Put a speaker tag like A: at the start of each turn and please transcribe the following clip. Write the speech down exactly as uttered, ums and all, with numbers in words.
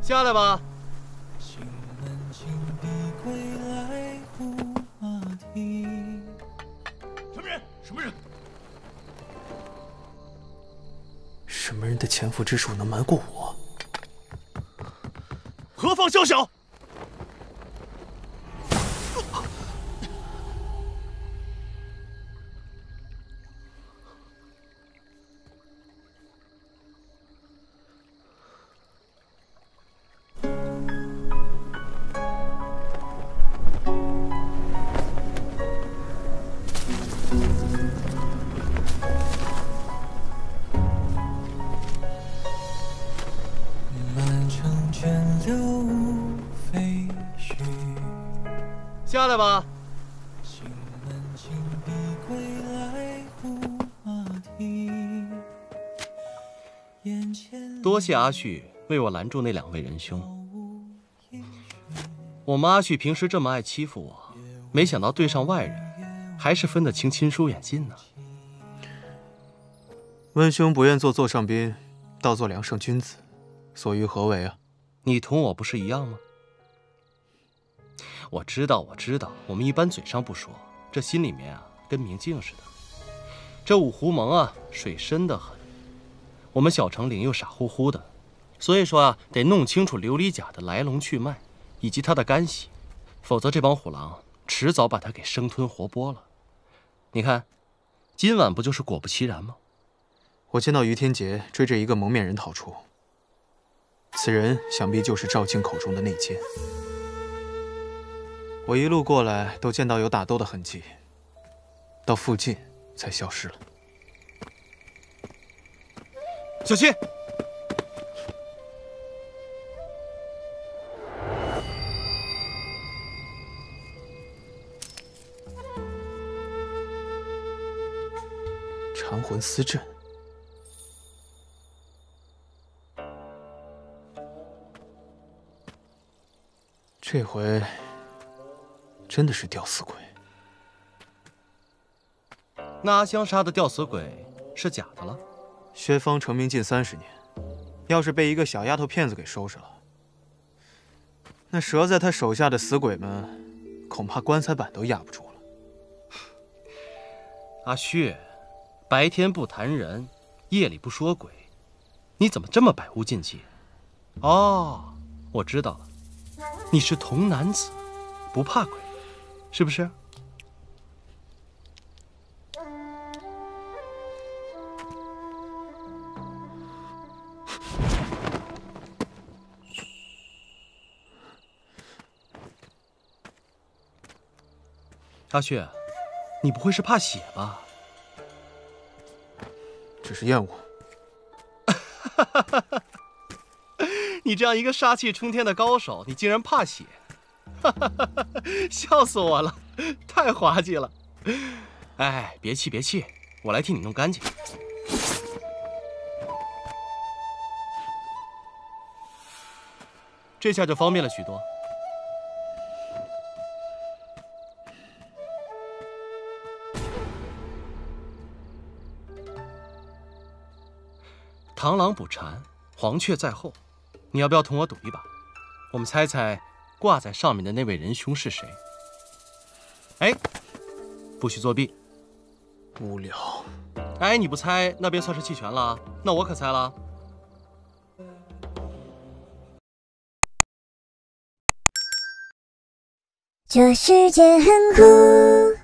A: 下来吧。
B: 什么人？什么人？
C: 什么人的潜伏之术能瞒过我？
B: 何方宵小？
A: 下来吧。多谢阿旭为我拦住那两位仁兄。我们阿旭平时这么爱欺负我，没想到对上外人，还是分得清亲疏远近呢。
C: 温兄不愿做座上宾，倒做良圣君子，所欲何为啊？
A: 你同我不是一样吗？我知道，我知道，我们一般嘴上不说，这心里面啊，跟明镜似的。这五湖盟啊，水深得很，我们小城领又傻乎乎的，所以说啊，得弄清楚琉璃甲的来龙去脉，以及它的干系，否则这帮虎狼迟早把它给生吞活剥了。你看，今晚不就是果不其然吗？
C: 我见到于天杰追着一个蒙面人逃出，此人想必就是赵庆口中的内奸。我一路过来都见到有打斗的痕迹，到附近才消失了。
A: 小心！
C: 缠魂丝阵。这回真的是吊死鬼。
A: 那阿香杀的吊死鬼是假的了？
C: 薛芳成名近三十年，要是被一个小丫头片子给收拾了，那折在他手下的死鬼们，恐怕棺材板都压不住了。
A: 阿旭，白天不谈人，夜里不说鬼，你怎么这么百无禁忌？哦，我知道了，你是童男子，不怕鬼，是不是？阿旭，你不会是怕血吧？
C: 只是厌恶。
A: 你这样一个杀气冲天的高手，你竟然怕血，笑死我了，太滑稽了。哎，别气别气，我来替你弄干净。这下就方便了许多。螳螂捕蝉，黄雀在后。你要不要同我赌一把？我们猜猜挂在上面的那位仁兄是谁？哎，不许作弊。
C: 无聊。
A: 哎，你不猜，那边算是弃权了。那我可猜了。
D: 这世界很酷。